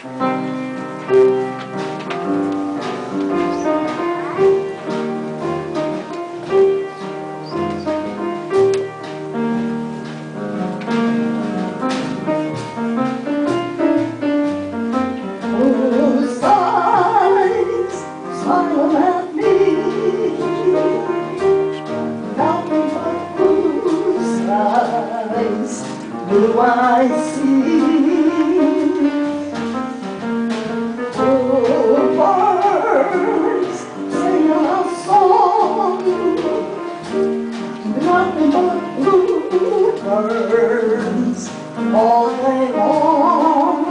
Smile at me, nothing but blue skies do I see. Oh, birds sing a song, nothing but bluebirds all day long.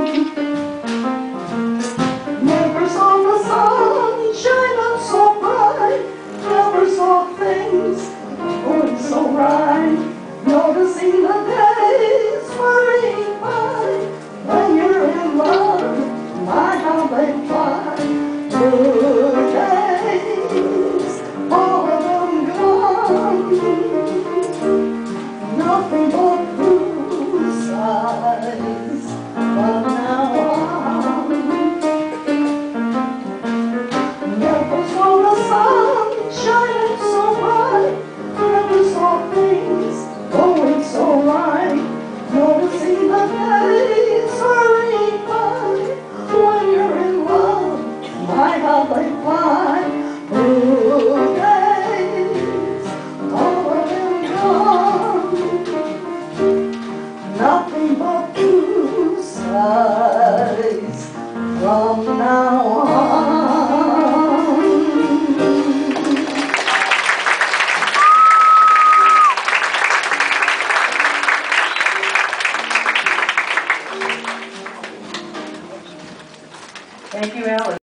Never saw the sun shining so bright, never saw things going so right, noticing the days hurrying by. When you're in love, my how they fly. Blue days, all of them gone, nothing but blue skies from now on. Never saw the sun shining so bright, never saw things going so right, noticing the days hurrying by. When you're in love, my how they fly. Blue days, all of them gone, nothing but blue skies from now on. Thank you, Alex.